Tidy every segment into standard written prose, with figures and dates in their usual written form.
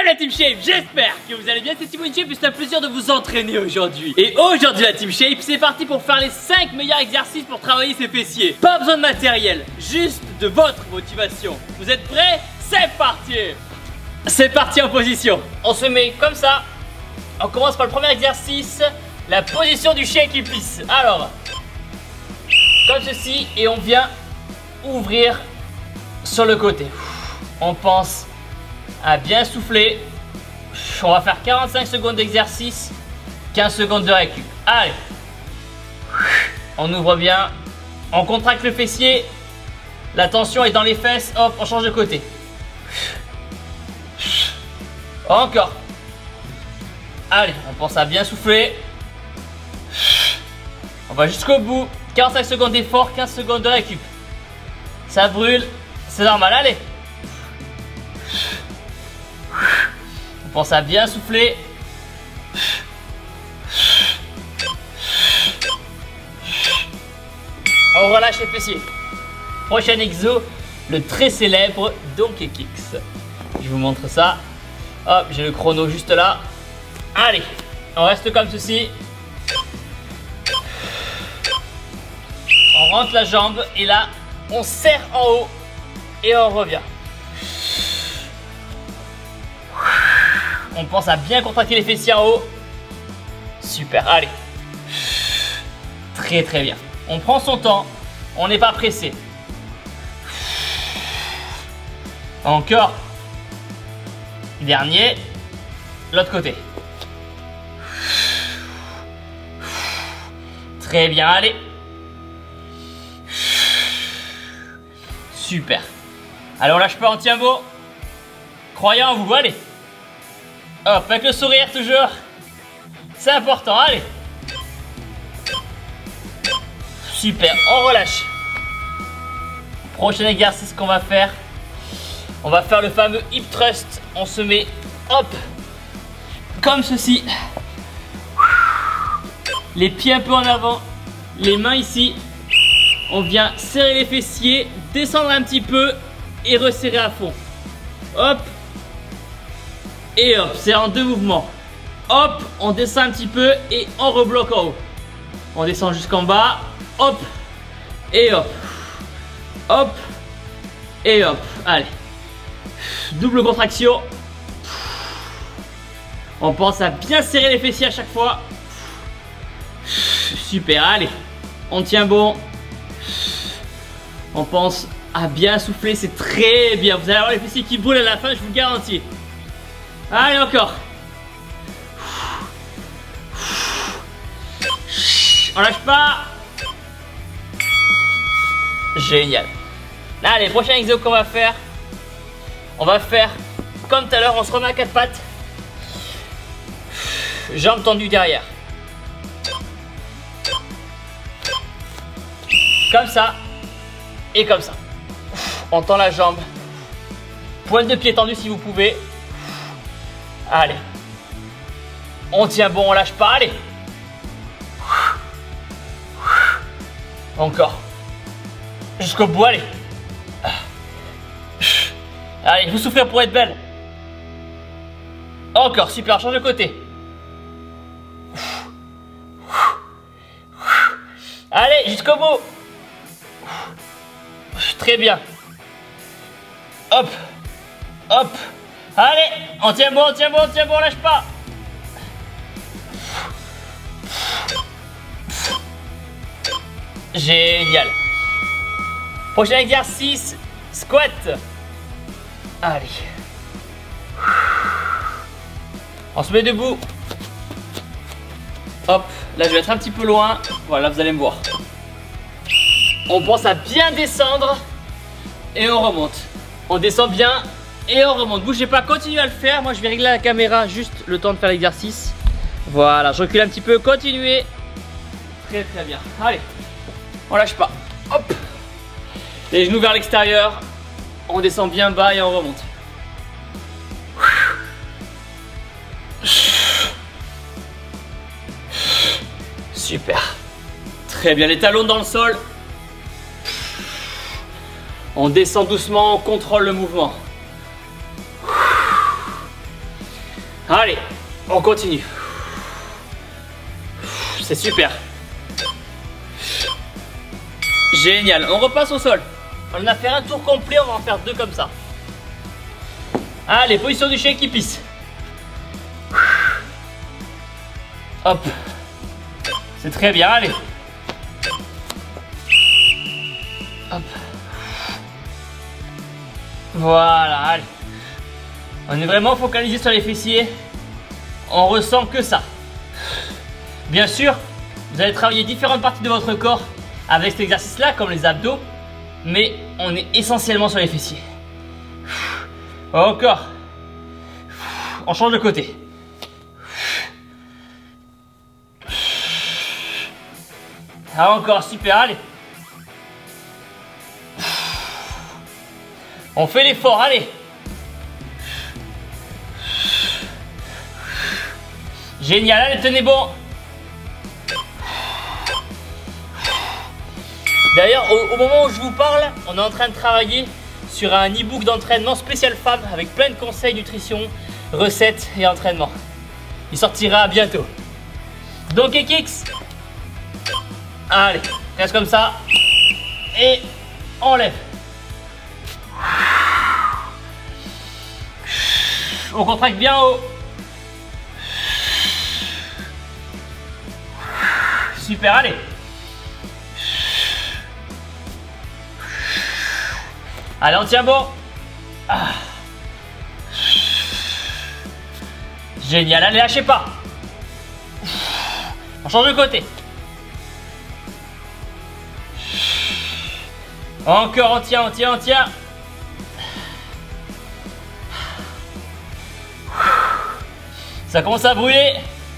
la Team Shape, j'espère que vous allez bien, c'est Team Shape et c'est un plaisir de vous entraîner aujourd'hui. Et aujourd'hui la Team Shape, c'est parti pour faire les 5 meilleurs exercices pour travailler ses fessiers. Pas besoin de matériel, juste de votre motivation. Vous êtes prêts? C'est parti. C'est parti en position. On se met comme ça. On commence par le premier exercice, la position du chien qui plisse. Alors, comme ceci, et on vient ouvrir sur le côté. On pense à bien souffler. On va faire 45 secondes d'exercice, 15 secondes de récup. Allez, on ouvre bien, on contracte le fessier, la tension est dans les fesses, hop, on change de côté. Encore. Allez, on pense à bien souffler. On va jusqu'au bout, 45 secondes d'effort, 15 secondes de récup. Ça brûle, c'est normal, allez. On pense à bien souffler. On relâche les fessiers. Prochain exo, le très célèbre Donkey Kicks. Je vous montre ça. Hop, j'ai le chrono juste là. Allez, on reste comme ceci. On rentre la jambe et là, on serre en haut et on revient. On pense à bien contracter les fessiers en haut. Super, allez. Très très bien. On prend son temps, on n'est pas pressé. Encore. Dernier. L'autre côté. Très bien, allez. Super. Allez, on lâche pas, on tient beau. Croyez en vous, allez. Hop, avec le sourire toujours. C'est important, allez. Super, on relâche. Prochain exercice qu'on va faire. On va faire le fameux hip thrust. On se met, hop, comme ceci. Les pieds un peu en avant. Les mains ici. On vient serrer les fessiers, descendre un petit peu et resserrer à fond. Hop. Et hop, c'est en deux mouvements. Hop, on descend un petit peu et on rebloque en haut. On descend jusqu'en bas. Hop. Et hop. Hop. Et hop. Allez. Double contraction. On pense à bien serrer les fessiers à chaque fois. Super, allez. On tient bon. On pense à bien souffler, c'est très bien. Vous allez avoir les fessiers qui brûlent à la fin, je vous le garantis. Allez, encore. On lâche pas. Génial. Allez, prochain exo qu'on va faire. On va faire comme tout à l'heure, on se remet à quatre pattes. Jambes tendues derrière. Comme ça. Et comme ça. On tend la jambe. Pointe de pied tendue si vous pouvez. Allez. On tient bon, on lâche pas, allez. Encore. Jusqu'au bout, allez. Allez, il faut souffrir pour être belle. Encore, super, change de côté. Allez, jusqu'au bout. Très bien. Hop. Hop. Allez, on tient bon, on tient bon, on tient bon, on lâche pas. Génial. Prochain exercice, squat. Allez. On se met debout. Hop, là je vais être un petit peu loin. Voilà, vous allez me voir. On pense à bien descendre et on remonte. On descend bien et on remonte. Bougez pas, continuez à le faire. Moi je vais régler la caméra juste le temps de faire l'exercice. Voilà, je recule un petit peu, continuez. Très très bien. Allez, on lâche pas. Hop. Les genoux vers l'extérieur. On descend bien bas et on remonte. Super. Très bien, les talons dans le sol. On descend doucement, on contrôle le mouvement. Allez, on continue. C'est super. Génial, on repasse au sol. On a fait un tour complet, on va en faire 2 comme ça. Allez, position du shake qui pisse. Hop. C'est très bien, allez. Hop. Voilà, allez. On est vraiment focalisé sur les fessiers. On ressent que ça. Bien sûr, vous allez travailler différentes parties de votre corps avec cet exercice-là, comme les abdos. Mais on est essentiellement sur les fessiers. Encore. On change de côté. Ah, encore, super, allez. On fait l'effort, allez. Génial, allez, tenez bon. D'ailleurs, au moment où je vous parle, on est en train de travailler sur un e-book d'entraînement spécial femme avec plein de conseils nutrition, recettes et entraînement. Il sortira bientôt. Donc, Kicks. Allez, reste comme ça. Et on lève. On contracte bien haut. Super, allez. Allez, on tient bon. Ah. Génial, allez, lâchez pas. On change de côté. Encore, on tient, on tient, on tient. Ça commence à brûler.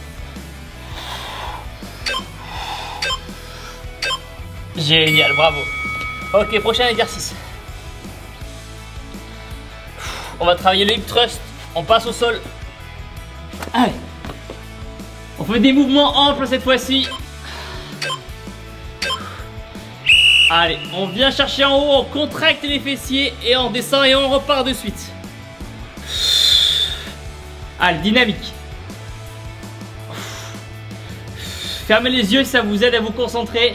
Génial, bravo. Ok, prochain exercice. On va travailler le hip thrust. On passe au sol. Allez. On fait des mouvements amples cette fois-ci. Allez, on vient chercher en haut, on contracte les fessiers et on descend et on repart de suite. Allez, dynamique. Fermez les yeux, ça vous aide à vous concentrer.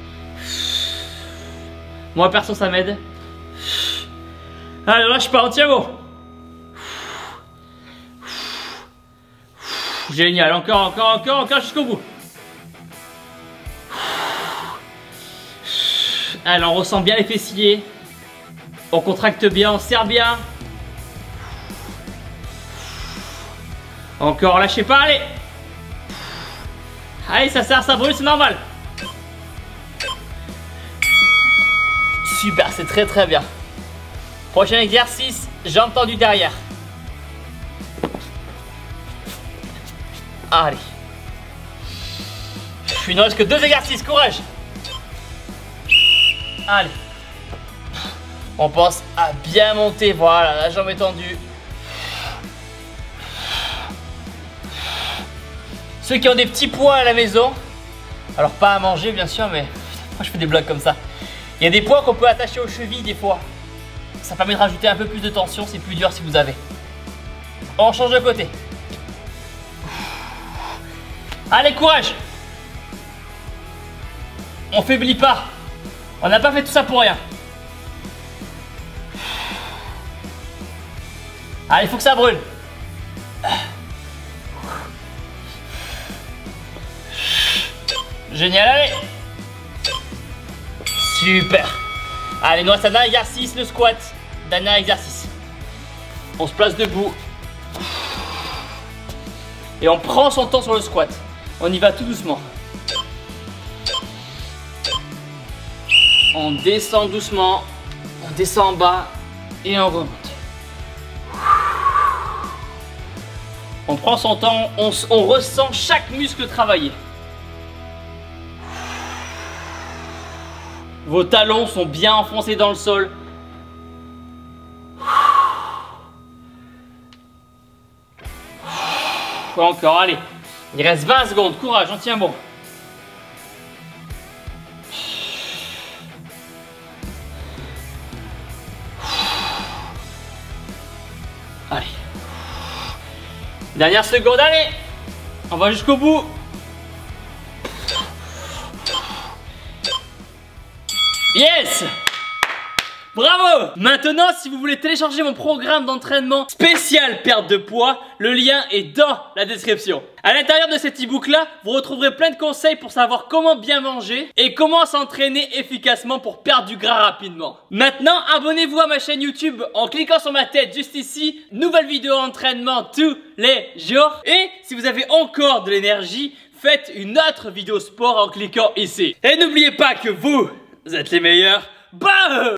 Moi perso, ça m'aide. Allez, lâche pas, on tient bon. Génial, encore jusqu'au bout. Allez, on ressent bien les fessiers. On contracte bien, on serre bien. Encore, lâchez pas, allez. Allez, ça serre, ça brûle, c'est normal. Super, c'est très très bien. Prochain exercice, jambes tendues derrière. Allez. Il ne reste que 2 exercices, courage. Allez. On pense à bien monter, voilà, la jambe est tendue. Ceux qui ont des petits poids à la maison, alors pas à manger bien sûr, mais moi je fais des blagues comme ça. Il y a des poids qu'on peut attacher aux chevilles des fois. Ça permet de rajouter un peu plus de tension, c'est plus dur si vous avez. On change de côté. Allez, courage. On faiblit pas. On n'a pas fait tout ça pour rien. Allez, il faut que ça brûle. Génial, allez. Super. Allez, nous reste un dernier exercice, le squat. Dernier exercice. On se place debout. Et on prend son temps sur le squat. On y va tout doucement. On descend doucement. On descend en bas. Et on remonte. On prend son temps. On ressent chaque muscle travailler. Vos talons sont bien enfoncés dans le sol. Encore, allez. Il reste 20 secondes. Courage, on tient bon. Allez. Dernière seconde, allez. On va jusqu'au bout. Yes! Bravo! Maintenant, si vous voulez télécharger mon programme d'entraînement spécial perte de poids, le lien est dans la description. À l'intérieur de cet e-book là, vous retrouverez plein de conseils pour savoir comment bien manger et comment s'entraîner efficacement pour perdre du gras rapidement. Maintenant, abonnez-vous à ma chaîne YouTube en cliquant sur ma tête juste ici. Nouvelle vidéo entraînement tous les jours. Et si vous avez encore de l'énergie, faites une autre vidéo sport en cliquant ici. Et n'oubliez pas que vous êtes les meilleurs. Bah